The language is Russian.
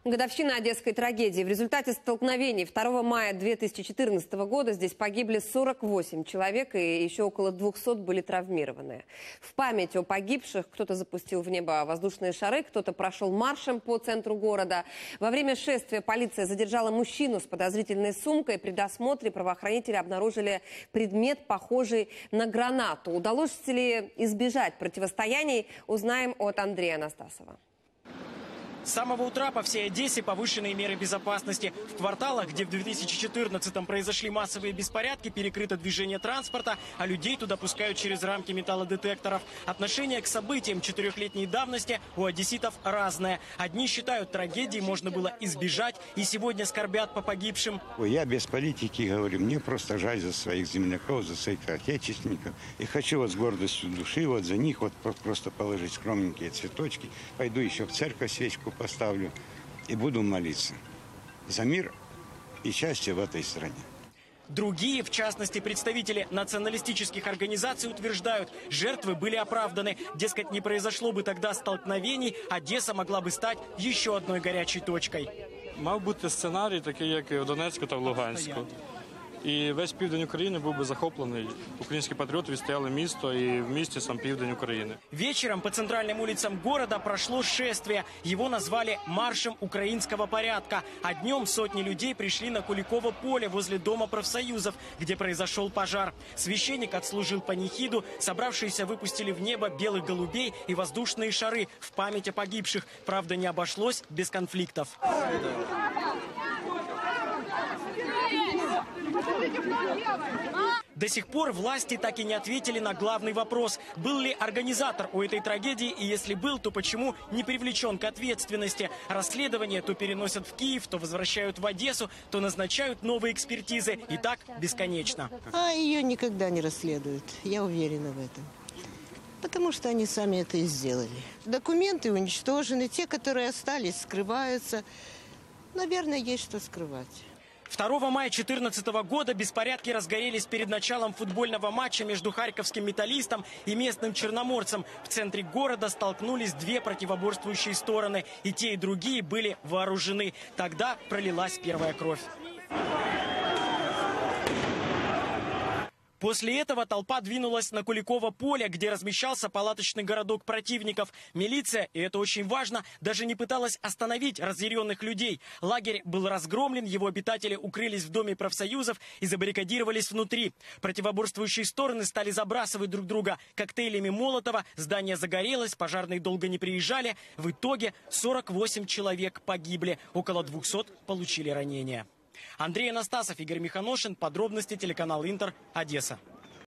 Годовщина одесской трагедии. В результате столкновений 2 мая 2014 года здесь погибли 48 человек и еще около 200 были травмированы. В память о погибших кто-то запустил в небо воздушные шары, кто-то прошел маршем по центру города. Во время шествия полиция задержала мужчину с подозрительной сумкой. При досмотре правоохранители обнаружили предмет, похожий на гранату. Удалось ли избежать противостояний, узнаем от Андрея Анастасова. С самого утра по всей Одессе повышенные меры безопасности. В кварталах, где в 2014-м произошли массовые беспорядки, перекрыто движение транспорта, а людей туда пускают через рамки металлодетекторов. Отношение к событиям 4-летней давности у одесситов разное. Одни считают, трагедии можно было избежать и сегодня скорбят по погибшим. Я без политики говорю, мне просто жаль за своих земляков, за своих отечественников. И хочу вот с гордостью души вот за них вот просто положить скромненькие цветочки. Пойду еще в церковь свечку поставлю и буду молиться за мир и счастье в этой стране. Другие, в частности представители националистических организаций, утверждают, жертвы были оправданы. Дескать, не произошло бы тогда столкновений, Одесса могла бы стать еще одной горячей точкой. Мав бути сценарій, такий, як і в Донецьку та в Луганську. І весь південь України був би захоплений. Українські патріоти відстояли місто і в місті сам південь України. Вечером по центральным улицам города прошло шествие. Его назвали «Маршем украинского порядка». А днем сотни людей пришли на Куликово поле возле Дома профсоюзов, где произошел пожар. Священник отслужил панихиду, собравшиеся выпустили в небо белых голубей и воздушные шары в память о погибших. Правда, не обошлось без конфликтов. До сих пор власти так и не ответили на главный вопрос. Был ли организатор у этой трагедии, и если был, то почему не привлечен к ответственности? Расследование то переносят в Киев, то возвращают в Одессу, то назначают новые экспертизы. И так бесконечно. А ее никогда не расследуют, я уверена в этом. Потому что они сами это и сделали. Документы уничтожены, те, которые остались, скрываются. Наверное, есть что скрывать. 2 мая 2014 года беспорядки разгорелись перед началом футбольного матча между харьковским «Металлистом» и местным «Черноморцем». В центре города столкнулись две противоборствующие стороны. И те, и другие были вооружены. Тогда пролилась первая кровь. После этого толпа двинулась на Куликово поле, где размещался палаточный городок противников. Милиция, и это очень важно, даже не пыталась остановить разъяренных людей. Лагерь был разгромлен, его обитатели укрылись в Доме профсоюзов и забаррикадировались внутри. Противоборствующие стороны стали забрасывать друг друга коктейлями Молотова. Здание загорелось, пожарные долго не приезжали. В итоге 48 человек погибли, около 200 получили ранения. Андрей Анастасов, Игорь Миханошин. Подробности телеканал Интер, Одесса.